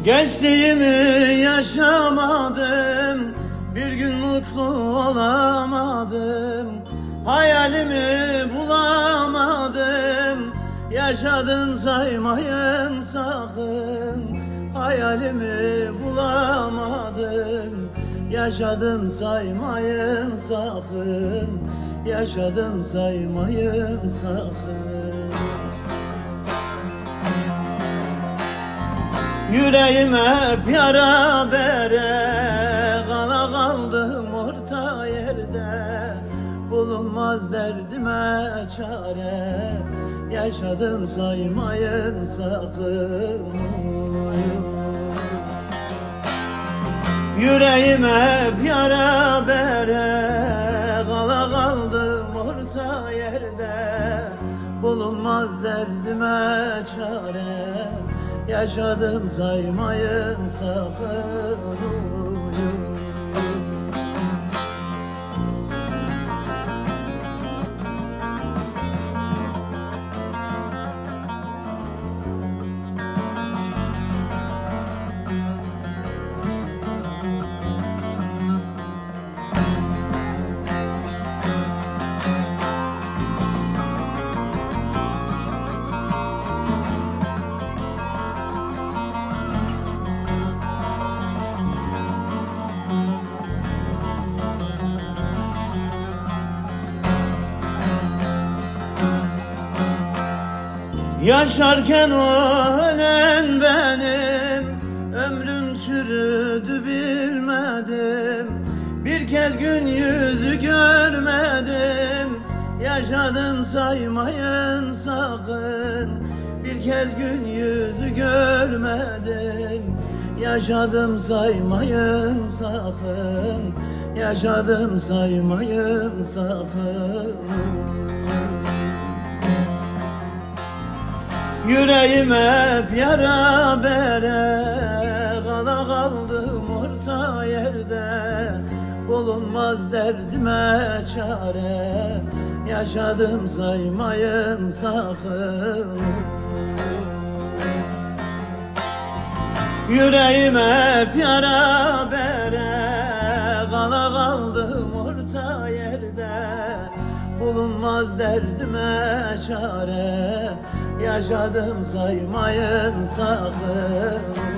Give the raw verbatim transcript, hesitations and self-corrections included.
Gençliğimi yaşamadım, bir gün mutlu olamadım. Hayalimi bulamadım, yaşadım saymayın sakın. Hayalimi bulamadım, yaşadım saymayın sakın. Yaşadım saymayın sakın. Yüreğime hep yara bere, kala kaldım orta yerde. Bulunmaz derdime çare, yaşadım saymayın sakın. Yüreğime hep yara bere, kala kaldım orta yerde. Bulunmaz derdime çare, yaşadım saymayın sakın. Yaşarken ölen benim, ömrüm çürüdü bilmedim. Bir kez gün yüzü görmedim, yaşadım saymayın sakın. Bir kez gün yüzü görmedim, yaşadım saymayın sakın. Yaşadım saymayın sakın. Yüreğime hep yara bere, kala kaldım orta yerde. Bulunmaz derdime çare, yaşadım saymayın sakın. Yüreğime hep yara bere, kala kaldım orta yerde. Bulunmaz derdime çare, yaşadım saymayın sakın.